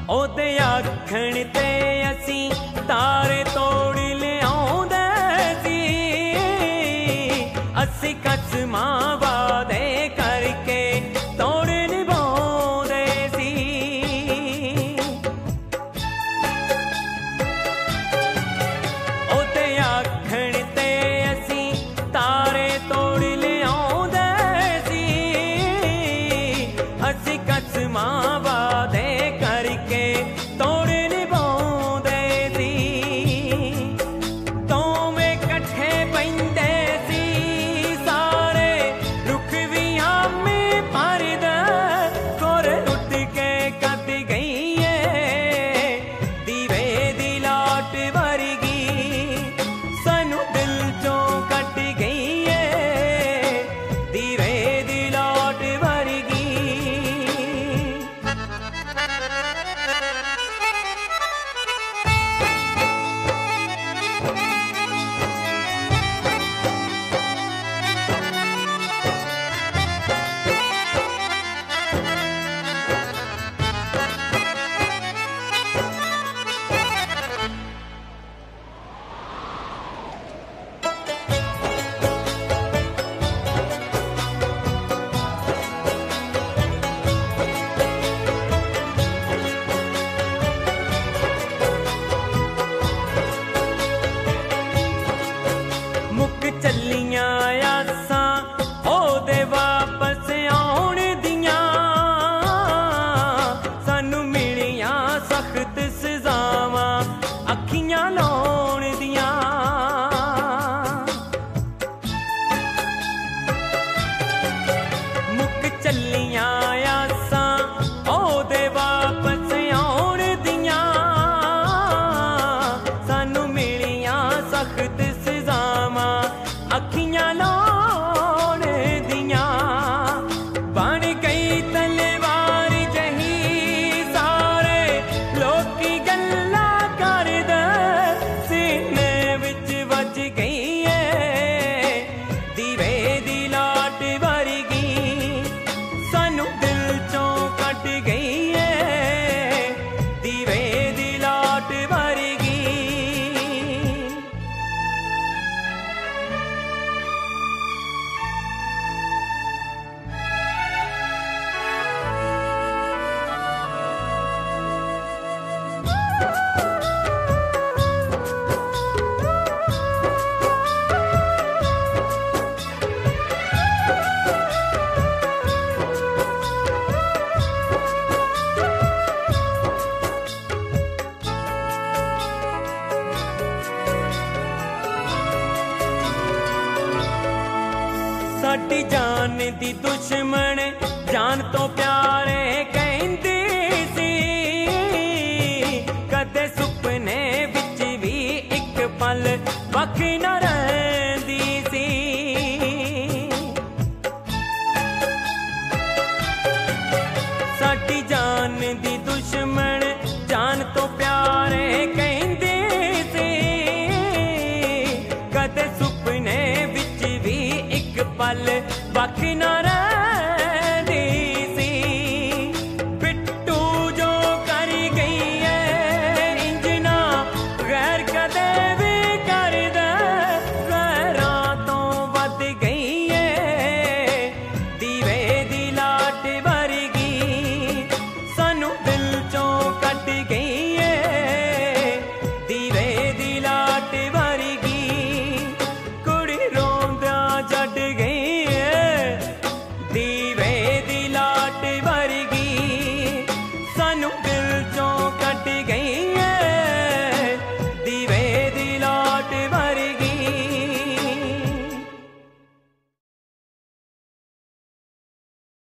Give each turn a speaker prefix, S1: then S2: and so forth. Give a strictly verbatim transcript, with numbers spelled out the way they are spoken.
S1: ओदे आखण ते असी तारे तोड़ लियाउंदे सी, असी कसमां वादे करके तोड़ निभाउंदे सी। ओदे आखण ते असी तारे तोड़ लियाउंदे सी, असी कसमां वादे करके तोड़ निभाउंदे सी। दोवें कट्ठे पैंदे सी सारे रुख भी आमे भरदे, कोर उठ के कट गई है दीवे दी लाट वर्गी, सानू दिल चों कट गई है दीवे दी लाट वर्गी। मुक चलियां आसां ओदे वापस आउण दियां, सानू मिलियां सख्त सजावां अखियां लाउण दियां। मुक चलियां आसां ओदे वापस आउण दियां, सानू मिलियां सख्त सजावां अखियां लाउण दियां। बन गई तलवार जही सारे लोकी गल्लां करदे, सीने विच वज गई है दीवे दी लाट वर्गी, सानू दिल चों कट गई है दीवे दी लाट वर्गी। साडी जान दी दुश्मन जान तो प्यारे कहंदी सी, कदे सुपने विच भी एक पल वख ना